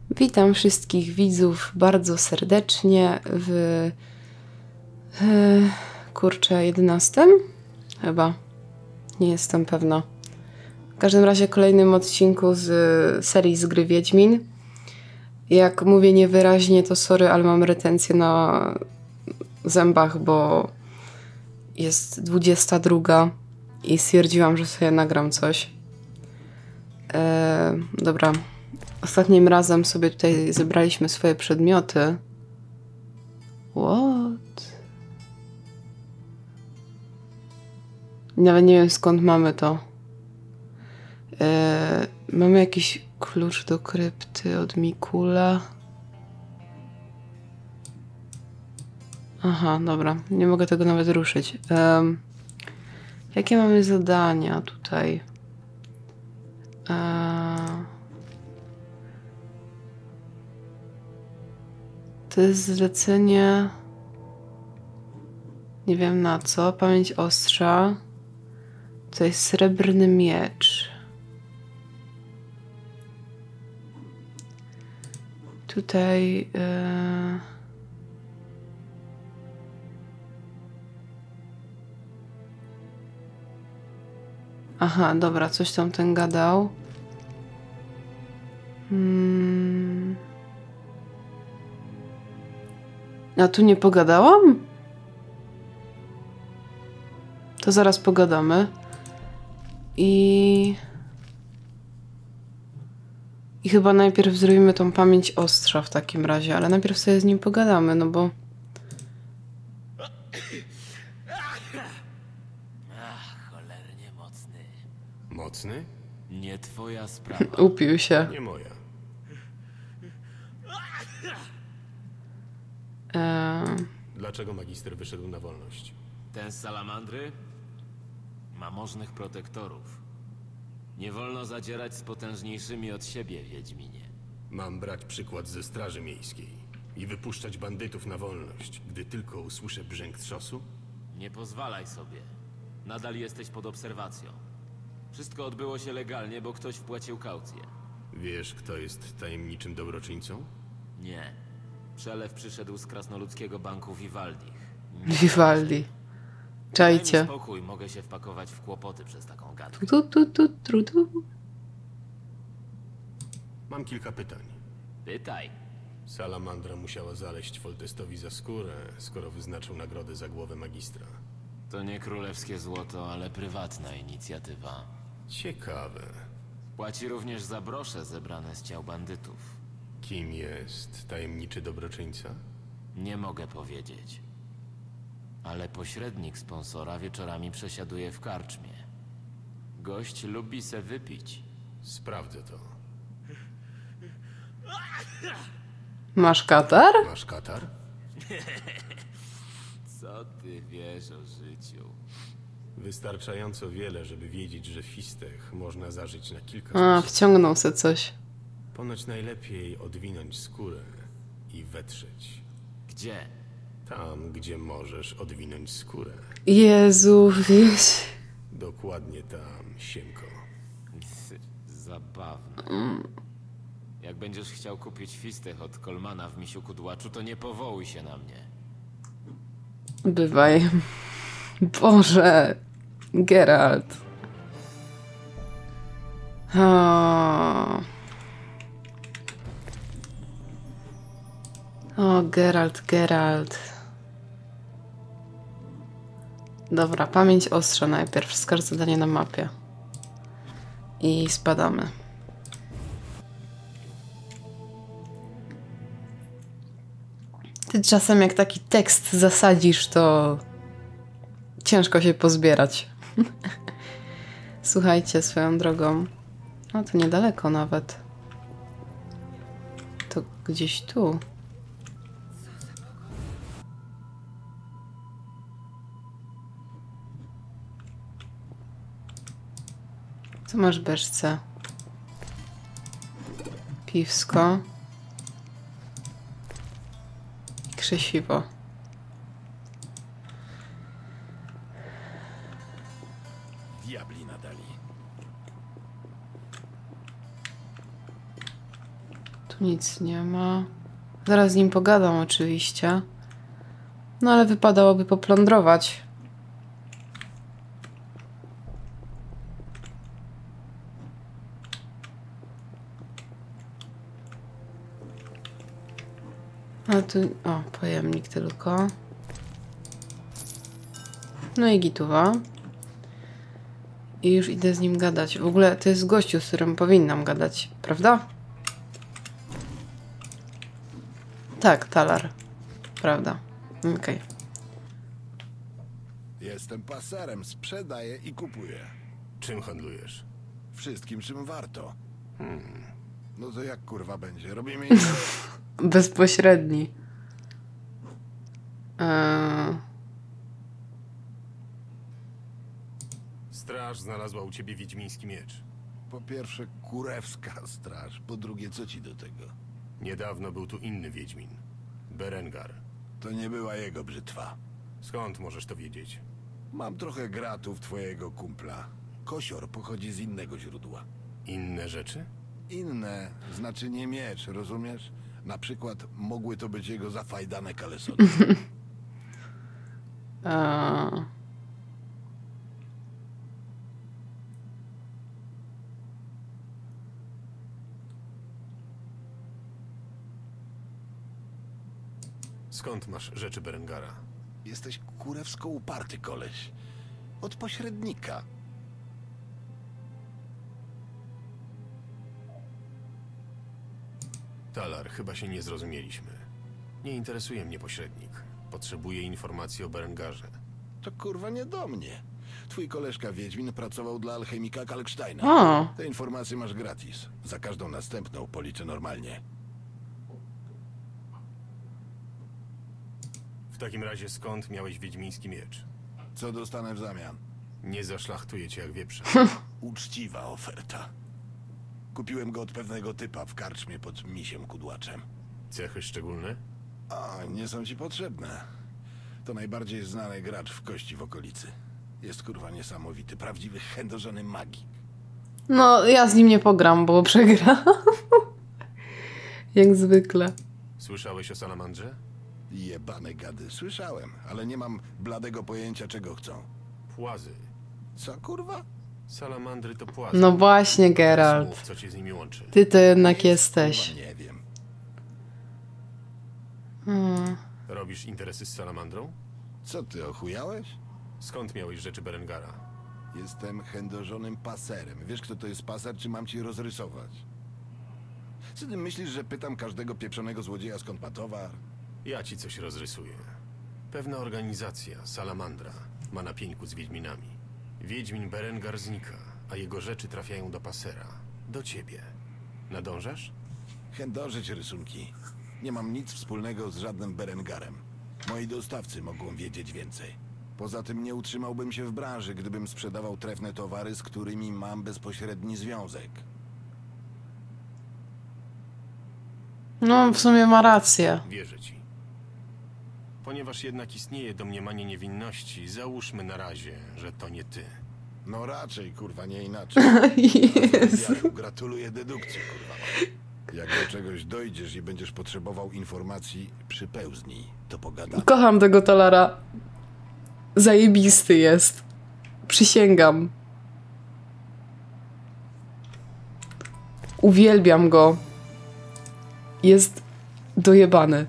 Witam wszystkich widzów bardzo serdecznie w kurczę 11? Chyba. Nie jestem pewna. W każdym razie kolejnym odcinku z serii z gry Wiedźmin. Jak mówię niewyraźnie, to sorry, ale mam retencję na zębach, bo jest 22 i stwierdziłam, że sobie nagram coś. Dobra. Ostatnim razem sobie tutaj zebraliśmy swoje przedmioty. What? Nawet nie wiem, skąd mamy to. Mamy jakiś klucz do krypty od Mikula. Aha, dobra. Nie mogę tego nawet ruszyć. Jakie mamy zadania tutaj? To jest zlecenie... Nie wiem na co. Pamięć ostrza. To jest srebrny miecz. Tutaj... Aha, dobra, coś tam ten gadał. A tu nie pogadałam? To zaraz pogadamy. I chyba najpierw zrobimy tą pamięć ostrza w takim razie, ale najpierw sobie z nim pogadamy, no bo... Cholernie mocny. Mocny? Nie twoja sprawa. Upił się. Nie moja. Dlaczego magister wyszedł na wolność? Ten z salamandry ma możnych protektorów. Nie wolno zadzierać z potężniejszymi od siebie, Wiedźminie. Mam brać przykład ze Straży Miejskiej i wypuszczać bandytów na wolność, gdy tylko usłyszę brzęk trzosu? Nie pozwalaj sobie. Nadal jesteś pod obserwacją. Wszystko odbyło się legalnie, bo ktoś wpłacił kaucję. Wiesz, kto jest tajemniczym dobroczyńcą? Nie. Przelew przyszedł z krasnoludzkiego banku Vivaldi. Vivaldi. Daj mi Czajcie. spokój, mogę się wpakować w kłopoty przez taką gadkę. Tu. Mam kilka pytań. Pytaj. Salamandra musiała zaleść Foltestowi za skórę, skoro wyznaczył nagrodę za głowę magistra. To nie królewskie złoto, ale prywatna inicjatywa. Ciekawe. Płaci również za brosze zebrane z ciał bandytów. Kim jest tajemniczy dobroczyńca? Nie mogę powiedzieć. Ale pośrednik sponsora wieczorami przesiaduje w karczmie. Gość lubi se wypić. Sprawdzę to. Masz katar? Masz katar? Co ty wiesz o życiu? Wystarczająco wiele, żeby wiedzieć, że fistech można zażyć na kilka A, sposobów. wciągnął se coś. Ponoć najlepiej odwinąć skórę i wetrzeć. Gdzie? Tam, gdzie możesz odwinąć skórę. Jezu, wieś. Dokładnie tam, Siemko. Zabawne. Jak będziesz chciał kupić fistech od Kolmana w Misiu Kudłaczu, to nie powołuj się na mnie. Bywaj. Boże. Geralt. O, Geralt. Dobra, pamięć ostrza najpierw. Wskaż zadanie na mapie. I spadamy. Ty czasem jak taki tekst zasadzisz, to ciężko się pozbierać. Słuchajcie, swoją drogą. No to niedaleko nawet. To gdzieś tu. Co masz w beczce? Piwsko. Krzesiwo. Diabli nadali. Tu nic nie ma. Zaraz z nim pogadam oczywiście. No ale wypadałoby poplądrować. A tu... O, pojemnik tylko. No i gituwa. I już idę z nim gadać. W ogóle to jest gościu, z którym powinnam gadać, prawda? Tak, talar. Prawda. Okej. Jestem paserem, sprzedaję i kupuję. Czym handlujesz? Wszystkim, czym warto. No to jak kurwa będzie? Robimy interes? Bezpośredni. Straż znalazła u ciebie wiedźmiński miecz. Po pierwsze kurewska straż, po drugie co ci do tego? Niedawno był tu inny wiedźmin. Berengar. To nie była jego brzytwa. Skąd możesz to wiedzieć? Mam trochę gratów twojego kumpla. Kosior pochodzi z innego źródła. Inne rzeczy? Inne znaczy nie miecz, rozumiesz? Na przykład mogły to być jego zafajdane kalesony. Skąd masz rzeczy Berengara? Jesteś kurewsko uparty koleś. Od pośrednika. Talar, chyba się nie zrozumieliśmy. Nie interesuje mnie pośrednik. Potrzebuję informacji o Berengarze. To kurwa nie do mnie. Twój koleżka Wiedźmin pracował dla alchemika Kalksteina. O! Te informacje masz gratis. Za każdą następną policzę normalnie. W takim razie skąd miałeś wiedźmiński miecz? Co dostanę w zamian? Nie zaszlachtuję cię jak wieprza. Uczciwa oferta. Kupiłem go od pewnego typa w karczmie pod misiem kudłaczem. Cechy szczególne? A, nie są ci potrzebne. To najbardziej znany gracz w kości w okolicy. Jest kurwa niesamowity, prawdziwy chędożony magik. No, ja z nim nie pogram, bo przegra. Jak zwykle. Słyszałeś o salamandrze? Jebane gady, słyszałem, ale nie mam bladego pojęcia czego chcą. Płazy. Co kurwa? Salamandry to płazy. No właśnie, Mów, Geralt. co cię z nimi łączy. Ty to jednak jesteś. Kurwa, nie wiem. Robisz interesy z salamandrą? Co ty, ochujałeś? Skąd miałeś rzeczy Berengara? Jestem chędożonym paserem. Wiesz kto to jest paser, czy mam ci rozrysować? Co ty myślisz, że pytam każdego pieprzonego złodzieja skąd ma towar? Ja ci coś rozrysuję. Pewna organizacja, Salamandra, ma na pieńku z Wiedźminami. Wiedźmin Berengar znika, a jego rzeczy trafiają do pasera. Do ciebie. Nadążasz? Chędożyć rysunki. Nie mam nic wspólnego z żadnym Berengarem. Moi dostawcy mogą wiedzieć więcej. Poza tym nie utrzymałbym się w branży, gdybym sprzedawał trefne towary, z którymi mam bezpośredni związek. No, w sumie ma rację. Wierzę ci. Ponieważ jednak istnieje domniemanie niewinności, załóżmy na razie, że to nie ty. No raczej, kurwa, nie inaczej. Ja gratuluję dedukcji, kurwa. Jak do czegoś dojdziesz i będziesz potrzebował informacji, przypełznij, to pogadamy. Kocham tego talara. Zajebisty jest. Przysięgam. Uwielbiam go. Jest dojebany.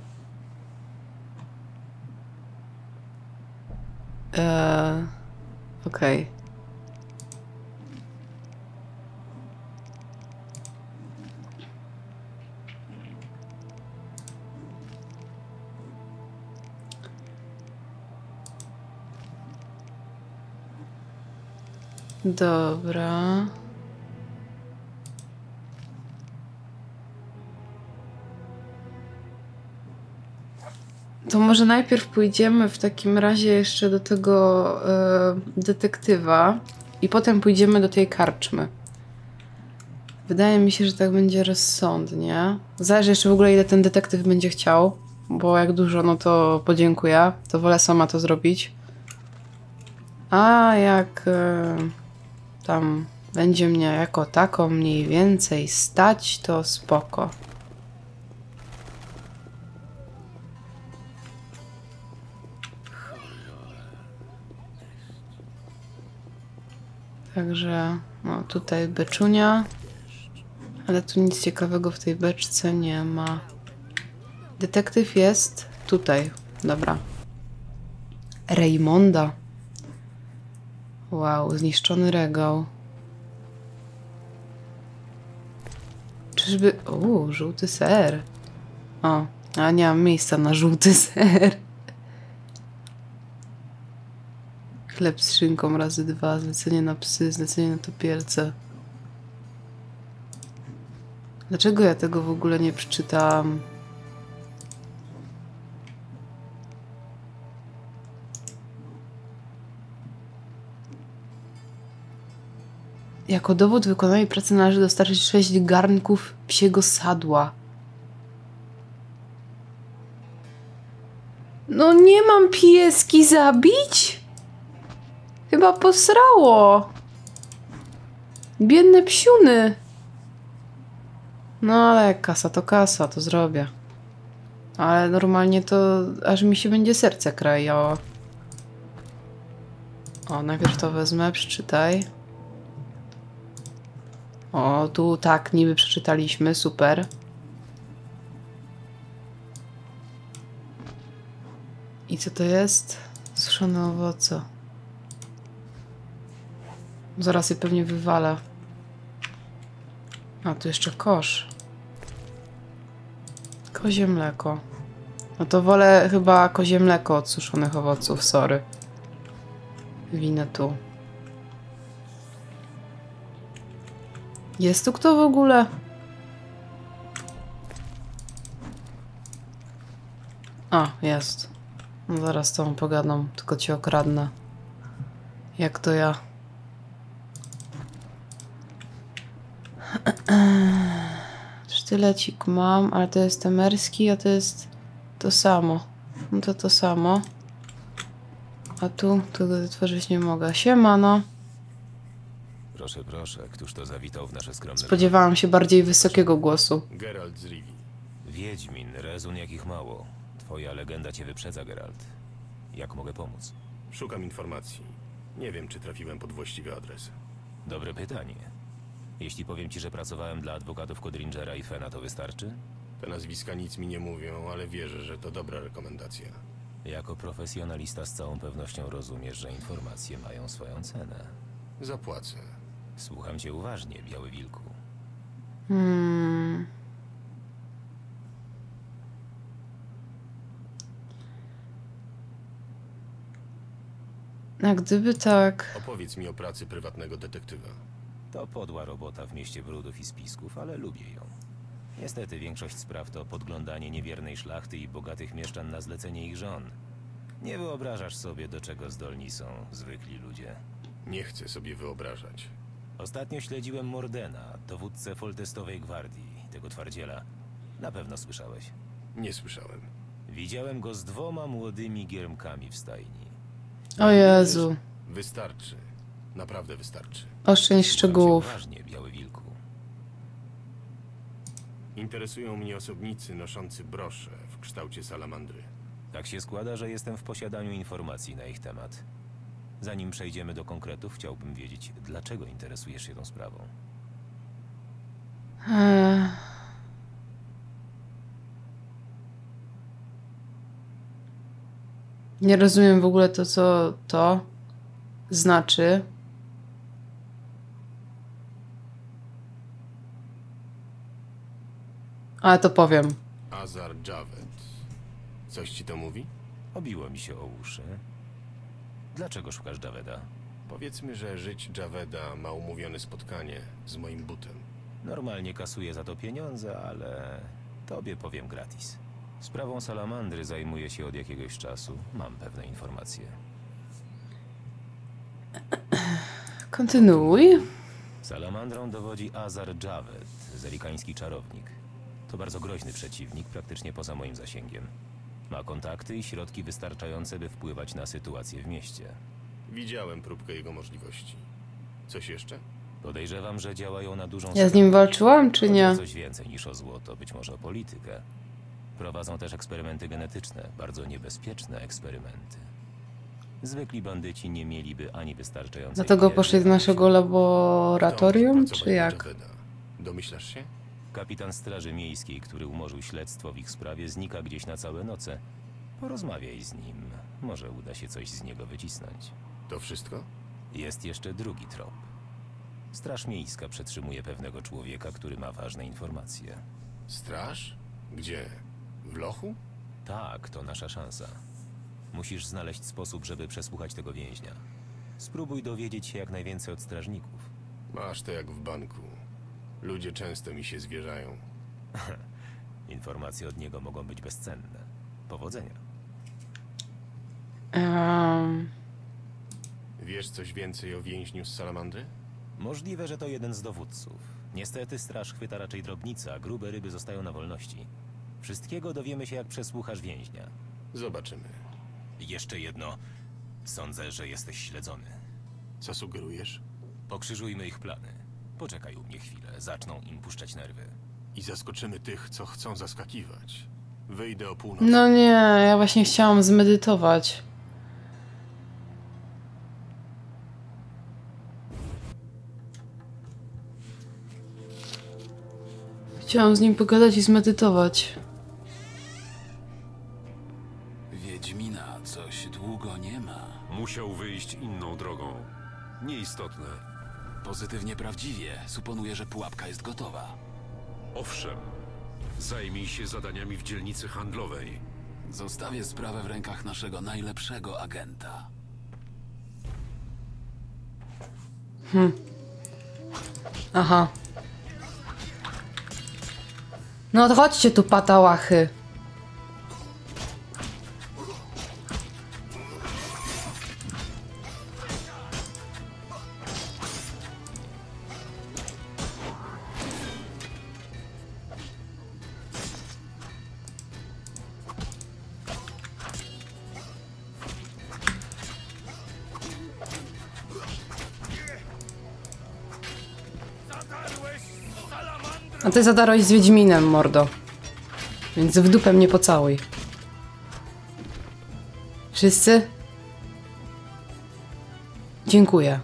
Okej. Dobra. To może najpierw pójdziemy w takim razie jeszcze do tego detektywa i potem pójdziemy do tej karczmy. Wydaje mi się, że tak będzie rozsądnie. Zależy jeszcze w ogóle ile ten detektyw będzie chciał, bo jak dużo, no to podziękuję. To wolę sama to zrobić. A jak tam będzie mnie jako taką mniej więcej stać, to spoko. Także, no tutaj beczunia. Ale tu nic ciekawego w tej beczce nie ma. Detektyw jest tutaj. Dobra. Raymonda. Wow, zniszczony regał. Czyżby... żółty ser. O, a nie mam miejsca na żółty ser. Chleb z szynką razy 2, zlecenie na psy, zlecenie na topielce. Dlaczego ja tego w ogóle nie przeczytałam? Jako dowód wykonanej pracy należy dostarczyć 6 garnków psiego sadła. No nie mam pieski zabić? Chyba posrało. Biedne psiuny. No ale kasa, to zrobię. Ale normalnie to aż mi się będzie serce krajało. O, najpierw to wezmę, przeczytaj. O, tu tak, niby przeczytaliśmy, super. I co to jest? Suszone owoce. Zaraz je pewnie wywalę. A, tu jeszcze kosz. Kozie mleko. No to wolę chyba kozie mleko od suszonych owoców, sorry. Winę tu. Jest tu kto w ogóle? A, jest. No zaraz z tobą pogadam, tylko cię okradnę. Jak to ja? Sztylecik mam, ale to jest temerski, a to jest to samo. No to samo. A tu tego wytworzyć nie mogę. Siemano. Proszę, proszę, któż to zawitał w nasze skromne... Spodziewałam się bardziej wysokiego głosu. Geralt z Rivii. Wiedźmin, rezun jakich mało. Twoja legenda cię wyprzedza, Geralt. Jak mogę pomóc? Szukam informacji. Nie wiem, czy trafiłem pod właściwy adres. Dobre pytanie. Jeśli powiem ci, że pracowałem dla adwokatów Codringera i Fena, to wystarczy? Te nazwiska nic mi nie mówią, ale wierzę, że to dobra rekomendacja. Jako profesjonalista z całą pewnością rozumiesz, że informacje mają swoją cenę. Zapłacę. Słucham cię uważnie, Biały Wilku. A gdyby tak... Opowiedz mi o pracy prywatnego detektywa. To podła robota w mieście brudów i spisków, ale lubię ją. Niestety większość spraw to podglądanie niewiernej szlachty i bogatych mieszczan na zlecenie ich żon. Nie wyobrażasz sobie, do czego zdolni są zwykli ludzie. Nie chcę sobie wyobrażać. Ostatnio śledziłem Mordena, dowódcę Foltestowej Gwardii, tego twardziela. Na pewno słyszałeś. Nie słyszałem. Widziałem go z 2 młodymi giermkami w stajni. O Jezu. Wystarczy. Naprawdę wystarczy. Oszczędź szczegółów. Uważnie, Biały Wilku. Interesują mnie osobnicy noszący brosze w kształcie salamandry. Tak się składa, że jestem w posiadaniu informacji na ich temat. Zanim przejdziemy do konkretów, chciałbym wiedzieć, dlaczego interesujesz się tą sprawą. Nie rozumiem w ogóle to, co to znaczy. Ale to powiem. Azar Javed. Coś ci to mówi? Obiło mi się o uszy. Dlaczego szukasz Javeda? Powiedzmy, że żyć Javeda ma umówione spotkanie z moim butem. Normalnie kasuję za to pieniądze, ale tobie powiem gratis. Sprawą salamandry zajmuję się od jakiegoś czasu. Mam pewne informacje. Kontynuuj. Salamandrą dowodzi Azar Javed, zerikański czarownik. To bardzo groźny przeciwnik, praktycznie poza moim zasięgiem. Ma kontakty i środki wystarczające, by wpływać na sytuację w mieście. Widziałem próbkę jego możliwości. Coś jeszcze? Podejrzewam, że działają na dużą Ja z nim walczyłam, czy Chodzi nie? o coś więcej niż o złoto, być może o politykę. Prowadzą też eksperymenty genetyczne, bardzo niebezpieczne eksperymenty. Zwykli bandyci nie mieliby ani wystarczającej Dlatego wiedzy, poszli do ani naszego siły. laboratorium, Kto czy jak? Javeda? Domyślasz się? Kapitan Straży Miejskiej, który umorzył śledztwo w ich sprawie, znika gdzieś na całe noce. Porozmawiaj z nim. Może uda się coś z niego wycisnąć. To wszystko? Jest jeszcze drugi trop. Straż Miejska przetrzymuje pewnego człowieka, który ma ważne informacje. Straż? Gdzie? W lochu? Tak, to nasza szansa. Musisz znaleźć sposób, żeby przesłuchać tego więźnia. Spróbuj dowiedzieć się jak najwięcej od strażników. Masz to jak w banku. Ludzie często mi się zwierzają. Informacje od niego mogą być bezcenne. Powodzenia. Wiesz coś więcej o więźniu z Salamandry? Możliwe, że to jeden z dowódców. Niestety straż chwyta raczej drobnica, a grube ryby zostają na wolności. Wszystkiego dowiemy się, jak przesłuchasz więźnia. Zobaczymy. Jeszcze jedno. Sądzę, że jesteś śledzony. Co sugerujesz? Pokrzyżujmy ich plany. Poczekaj u mnie chwilę, zaczną im puszczać nerwy. I zaskoczymy tych, co chcą zaskakiwać. Wyjdę o północy. No nie, ja właśnie chciałam zmedytować. Chciałam z nim pogadać i zmedytować. Wiedźmina coś długo nie ma. Musiał wyjść inną drogą. Nieistotne. Pozytywnie prawdziwie. Suponuję, że pułapka jest gotowa. Owszem. Zajmij się zadaniami w dzielnicy handlowej. Zostawię sprawę w rękach naszego najlepszego agenta. Aha. No to chodźcie tu, patałachy. A ty zadarłeś z Wiedźminem, mordo. Więc w dupę mnie pocałuj. Wszyscy? Dziękuję.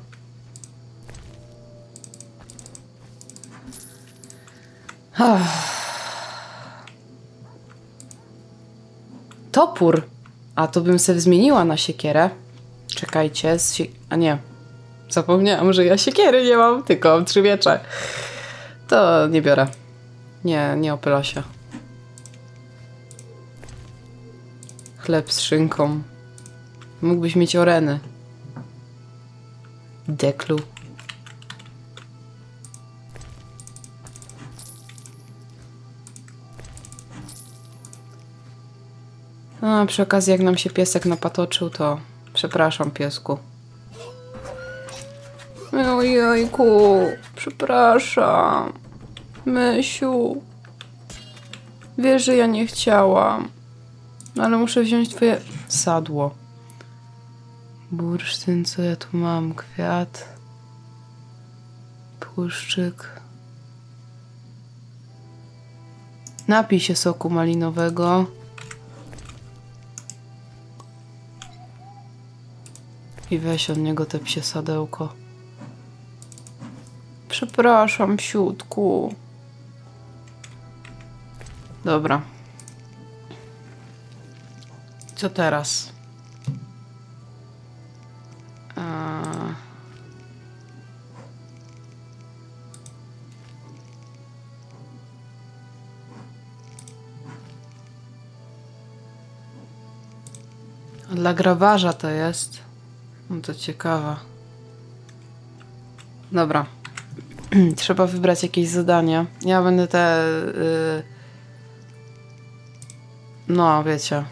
Topór. A to bym se zmieniła na siekierę. Czekajcie. A nie. Zapomniałam, że ja siekiery nie mam, tylko mam 3 miecze. To nie biorę. Nie opyla się. Chleb z szynką. Mógłbyś mieć oreny. Deklu. A przy okazji, jak nam się piesek napatoczył, to przepraszam, piesku. Ojejku, przepraszam. Mysiu. Wiesz, że ja nie chciałam. Ale muszę wziąć twoje sadło. Bursztyn, co ja tu mam? Kwiat. Tłuszczyk. Napij się soku malinowego. I weź od niego te psie sadełko. Przepraszam, psiutku. Dobra. Co teraz? Dla grabarza to jest. No to ciekawe. Dobra. Trzeba wybrać jakieś zadanie. Ja będę te... No, wiecie.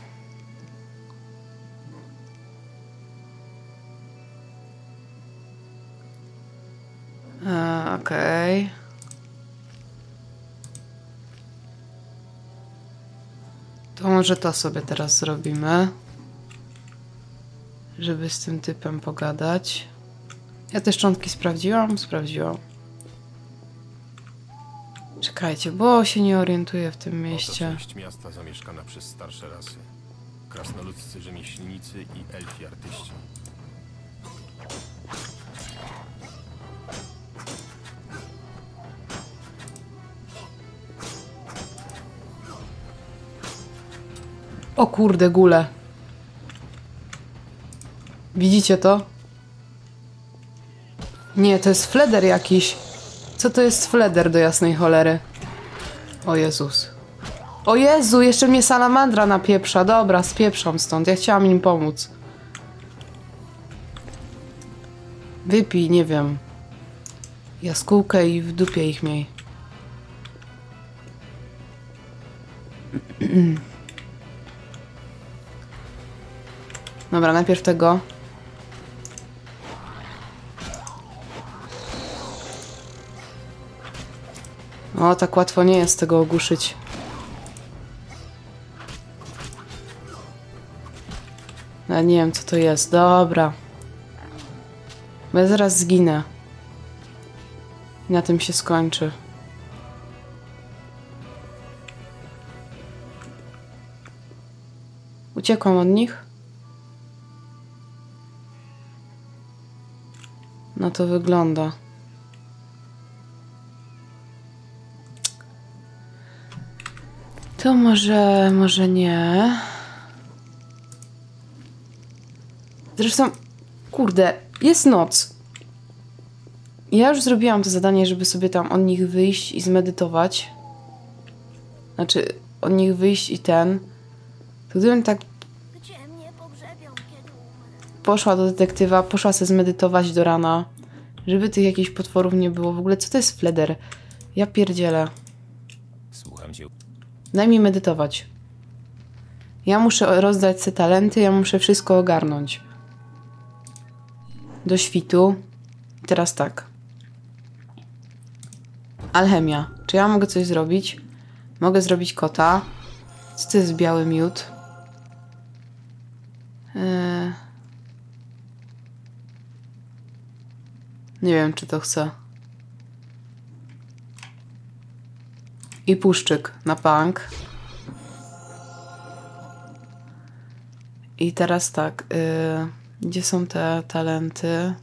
Okej. To może to sobie teraz zrobimy. Żeby z tym typem pogadać. Ja te szczątki sprawdziłam? Sprawdziłam. Czekajcie, bo się nie orientuję w tym Oto mieście. część miasta zamieszkana przez starsze rasy. krasnoludzcy rzemieślnicy i elfi artyści. O kurde, gule. Widzicie to? Nie, to jest fleder jakiś. Co to jest fleder do jasnej cholery? O Jezus. O Jezu, jeszcze mnie salamandra napieprza. Dobra, spieprzam stąd. Ja chciałam im pomóc. Wypij, nie wiem. Jaskółkę i w dupie ich miej. Dobra, najpierw tego. O, tak łatwo nie jest tego ogłuszyć. Ja nie wiem, co to jest. Dobra. Bo ja zaraz zginę. I na tym się skończy. Uciekłam od nich? No to wygląda. To może nie. Zresztą, kurde, jest noc. Ja już zrobiłam to zadanie, żeby sobie tam od nich wyjść i zmedytować. Znaczy, od nich wyjść i ten. To gdybym tak poszła do detektywa, poszła sobie zmedytować do rana, żeby tych jakichś potworów nie było. W ogóle, co to jest fleder? Ja pierdzielę. Słucham cię. Daj mi medytować. Ja muszę rozdać te talenty, ja muszę wszystko ogarnąć. Do świtu. I teraz tak. Alchemia. Czy ja mogę coś zrobić? Mogę zrobić kota. Co to jest biały miód? Nie wiem, czy to chcę. I puszczyk na bank. I teraz tak. Gdzie są te talenty?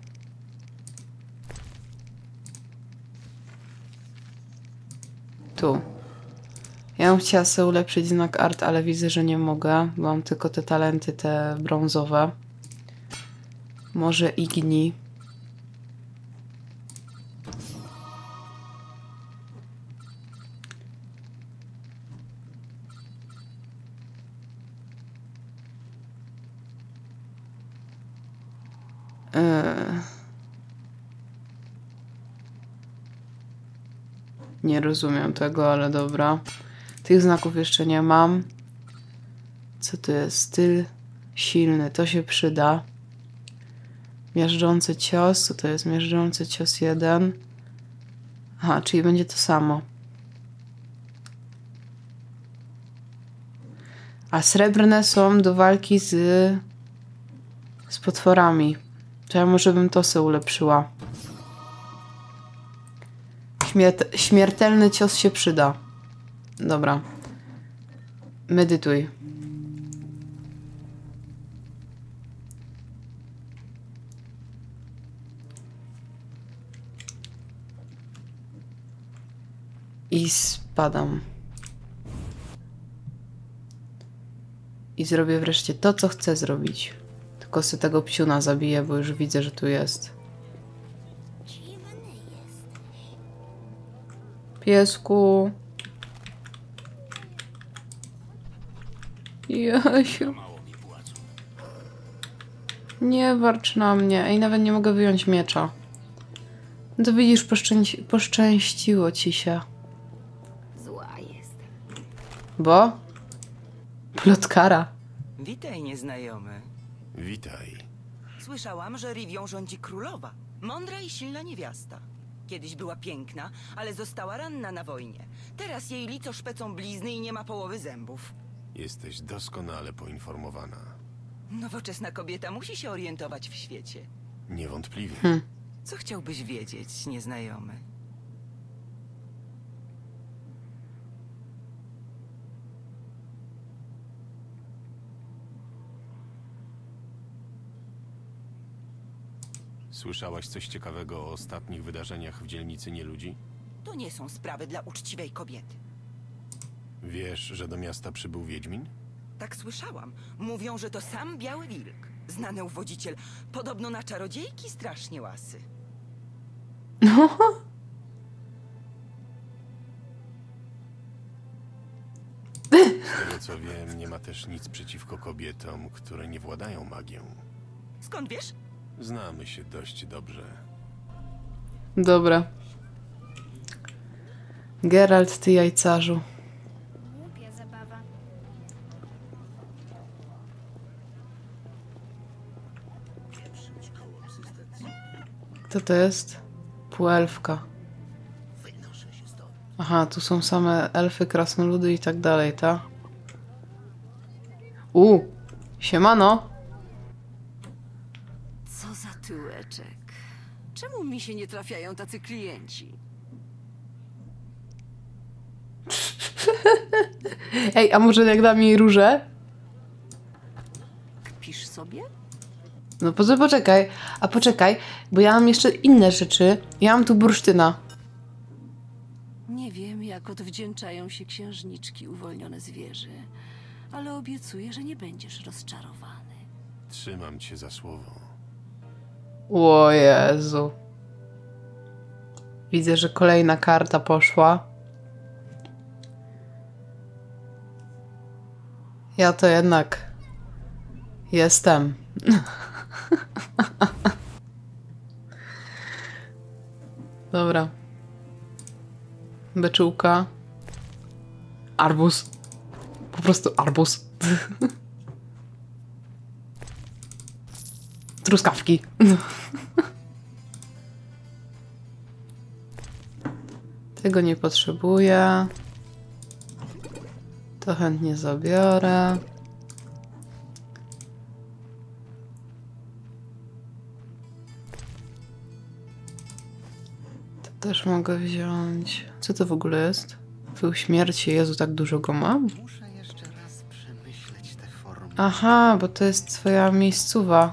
Tu. Ja bym chciała sobie ulepszyć znak art, ale widzę, że nie mogę. Bo mam tylko te talenty, te brązowe. Może Igni. Nie rozumiem tego, ale dobra. Tych znaków jeszcze nie mam. Co to jest? Styl silny. To się przyda. Miażdżący cios. Co to jest? Miażdżący cios 1. Aha, czyli będzie to samo. A srebrne są do walki z potworami. To ja może bym to sobie ulepszyła. Śmiertelny cios się przyda. Dobra. Medytuj. I spadam. I zrobię wreszcie to, co chcę zrobić. Tylko sobie tego psiuna zabiję, bo już widzę, że tu jest. Piesku. Jasiu. Nie warcz na mnie. Ej, nawet nie mogę wyjąć miecza. No to widzisz, poszczęściło ci się. Zła jestem. Bo? Plotkara. Witaj, nieznajomy. Witaj. Słyszałam, że Rivią rządzi królowa. Mądra i silna niewiasta. Kiedyś była piękna, ale została ranna na wojnie. Teraz jej lico szpecą blizny i nie ma połowy zębów. Jesteś doskonale poinformowana. Nowoczesna kobieta musi się orientować w świecie. Niewątpliwie. Co chciałbyś wiedzieć, nieznajomy? Słyszałaś coś ciekawego o ostatnich wydarzeniach w dzielnicy Nieludzi? To nie są sprawy dla uczciwej kobiety. Wiesz, że do miasta przybył Wiedźmin? Tak słyszałam. Mówią, że to sam Biały Wilk. Znany uwodziciel. Podobno na czarodziejki strasznie łasy. Z tego co wiem, nie ma też nic przeciwko kobietom, które nie władają magią. Skąd wiesz? Znamy się dość dobrze. Dobra. Geralt, ty jajcarzu. Głupia zabawa. Kto to jest? Półelfka. Aha, tu są same elfy, krasnoludy i tak dalej, ta? Siemano! Co za tyłeczek. Czemu mi się nie trafiają tacy klienci? Ej, a może jak da mi różę? Kpisz sobie? No poczekaj, poczekaj, bo ja mam jeszcze inne rzeczy. Ja mam tu bursztyna. Nie wiem, jak odwdzięczają się księżniczki uwolnione z wieży, ale obiecuję, że nie będziesz rozczarowany. Trzymam cię za słowo. O Jezu. Widzę, że kolejna karta poszła. Ja to jednak jestem. Dobra. Beczułka. Arbuz. Po prostu arbuz. Truskawki. Tego nie potrzebuję. To chętnie zabiorę. To też mogę wziąć. Co to w ogóle jest? Pył śmierci. Jezu, tak dużo go mam? Muszę jeszcze raz przemyśleć te formy. Aha, bo to jest twoja miejscowa.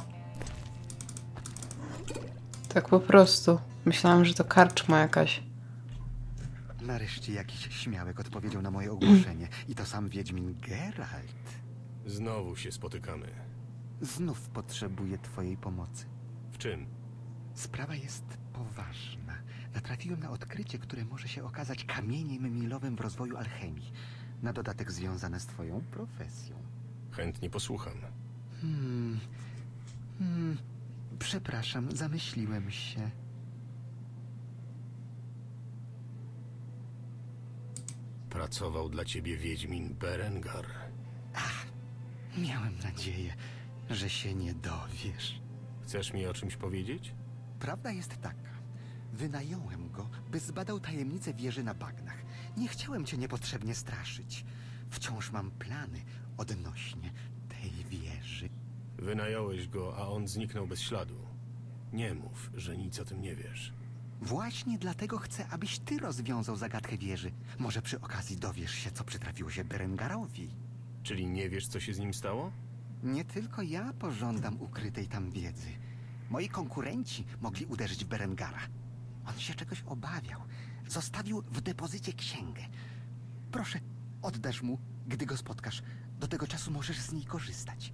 Tak po prostu. Myślałam, że to karczma jakaś. Nareszcie jakiś śmiałek odpowiedział na moje ogłoszenie. I to sam Wiedźmin Geralt. Znowu się spotykamy. Znów potrzebuję twojej pomocy. W czym? Sprawa jest poważna. Natrafiłem na odkrycie, które może się okazać kamieniem milowym w rozwoju alchemii. Na dodatek związane z twoją profesją. Chętnie posłucham. Przepraszam, zamyśliłem się. Pracował dla ciebie Wiedźmin Berengar. Miałem nadzieję, że się nie dowiesz. Chcesz mi o czymś powiedzieć? Prawda jest taka. Wynająłem go, by zbadał tajemnicę wieży na bagnach. Nie chciałem cię niepotrzebnie straszyć. Wciąż mam plany odnośnie tej wieży. Wynająłeś go, a on zniknął bez śladu. Nie mów, że nic o tym nie wiesz. Właśnie dlatego chcę, abyś ty rozwiązał zagadkę wieży. Może przy okazji dowiesz się, co przytrafiło się Berengarowi. Czyli nie wiesz, co się z nim stało? Nie tylko ja pożądam ukrytej tam wiedzy. Moi konkurenci mogli uderzyć Berengara. On się czegoś obawiał. Zostawił w depozycie księgę. Proszę, oddasz mu, gdy go spotkasz. Do tego czasu możesz z niej korzystać.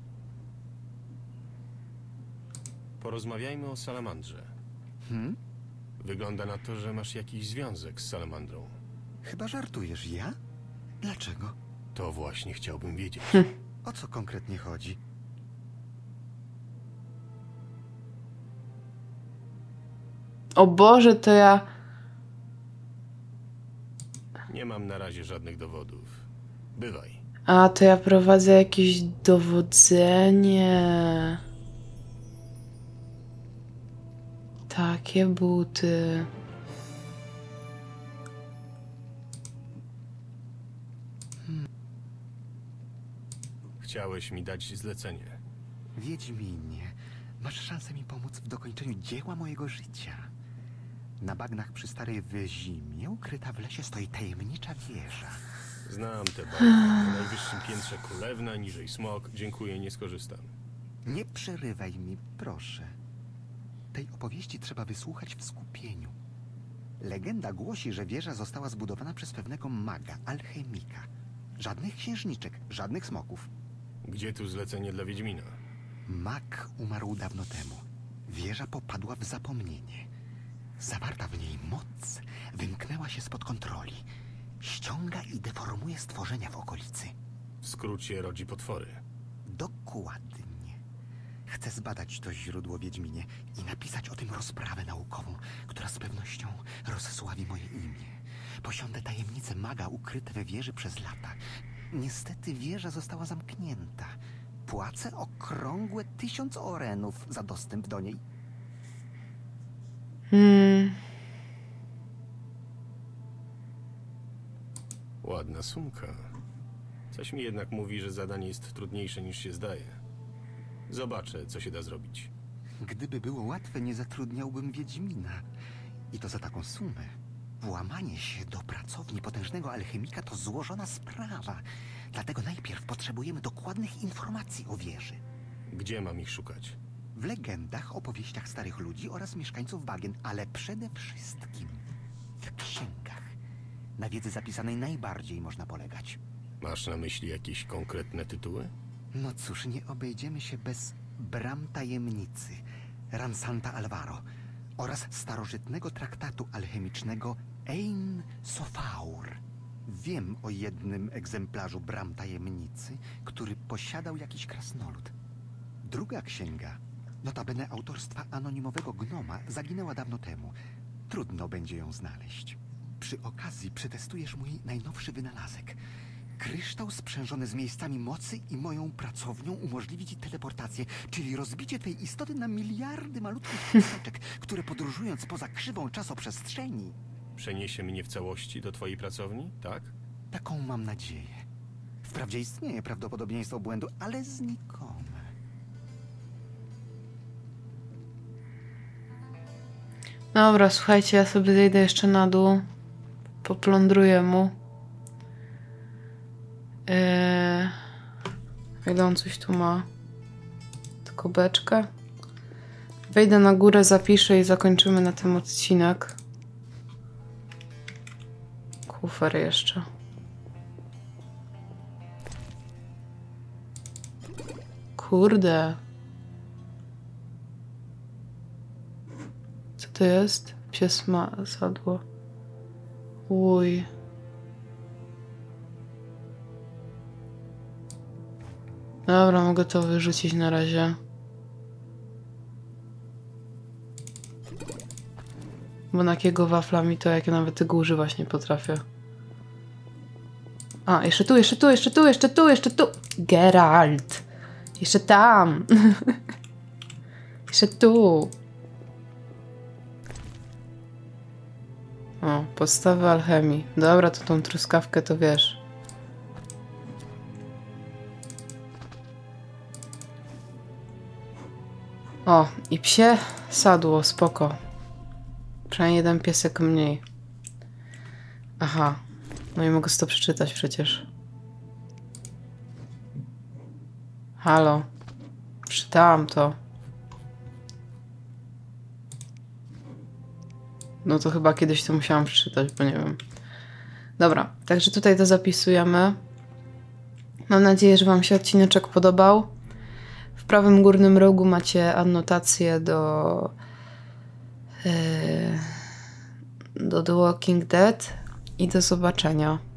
Porozmawiajmy o Salamandrze. Wygląda na to, że masz jakiś związek z Salamandrą. Chyba żartujesz, ja? Dlaczego? To właśnie chciałbym wiedzieć. O co konkretnie chodzi? O Boże, to ja... Nie mam na razie żadnych dowodów. Bywaj. A, to ja prowadzę jakieś dowodzenie. Takie buty. Chciałeś mi dać zlecenie. Wiedźminie, masz szansę mi pomóc w dokończeniu dzieła mojego życia. Na bagnach przy Starej Wyzimie, ukryta w lesie, stoi tajemnicza wieża. Znam te bajki. Na najwyższym piętrze królewna, niżej smok. Dziękuję, nie skorzystam. Nie przerywaj mi, proszę. Tej opowieści trzeba wysłuchać w skupieniu. Legenda głosi, że wieża została zbudowana przez pewnego maga, alchemika. Żadnych księżniczek, żadnych smoków. Gdzie tu zlecenie dla Wiedźmina? Mag umarł dawno temu. Wieża popadła w zapomnienie. Zawarta w niej moc wymknęła się spod kontroli. Ściąga i deformuje stworzenia w okolicy. W skrócie rodzi potwory. Dokładnie. Chcę zbadać to źródło, Wiedźminie, i napisać o tym rozprawę naukową, która z pewnością rozsławi moje imię. Posiądę tajemnice maga ukryte we wieży przez lata. Niestety wieża została zamknięta. Płacę okrągłe 1000 orenów za dostęp do niej. Ładna sumka. Coś mi jednak mówi, że zadanie jest trudniejsze niż się zdaje. Zobaczę, co się da zrobić. Gdyby było łatwe, nie zatrudniałbym Wiedźmina. I to za taką sumę. Włamanie się do pracowni potężnego alchemika to złożona sprawa. Dlatego najpierw potrzebujemy dokładnych informacji o wieży. Gdzie mam ich szukać? W legendach, opowieściach starych ludzi oraz mieszkańców bagien, ale przede wszystkim w księgach. Na wiedzy zapisanej najbardziej można polegać. Masz na myśli jakieś konkretne tytuły? No cóż, nie obejdziemy się bez Bram Tajemnicy, Ransanta Alvaro oraz starożytnego traktatu alchemicznego Ein Sofaur. Wiem o jednym egzemplarzu Bram Tajemnicy, który posiadał jakiś krasnolud. Druga księga, notabene autorstwa anonimowego gnoma, zaginęła dawno temu. Trudno będzie ją znaleźć. Przy okazji przetestujesz mój najnowszy wynalazek. Kryształ sprzężony z miejscami mocy i moją pracownią umożliwi ci teleportację, czyli rozbicie tej istoty na miliardy malutkich cząsteczek, które podróżując poza krzywą czasoprzestrzeni... Przeniesie mnie w całości do twojej pracowni, tak? Taką mam nadzieję. Wprawdzie istnieje prawdopodobieństwo błędu, ale znikome. Dobra, słuchajcie, ja sobie zejdę jeszcze na dół. Poplądruję mu. Ile on coś tu ma? Tylko beczkę. Wejdę na górę, zapiszę i zakończymy na tym odcinek. Kufer jeszcze. Kurde. Co to jest? Psie sadło. Uj. Dobra, mogę to wyrzucić na razie. Bo na jakiego waflami to, jak ja nawet tego używać nie potrafię. A, jeszcze tu, jeszcze tu, jeszcze tu, jeszcze tu, jeszcze tu. Geralt. Jeszcze tam. Jeszcze tu. O, podstawy alchemii. Dobra, to tą truskawkę to wiesz. O, i psie sadło, spoko. Przynajmniej jeden piesek mniej. Aha. No i mogę to przeczytać przecież. Halo. Czytałam to. No to chyba kiedyś to musiałam przeczytać, bo nie wiem. Dobra, także tutaj to zapisujemy. Mam nadzieję, że wam się odcineczek podobał. W prawym górnym rogu macie anotację do The Walking Dead i do zobaczenia.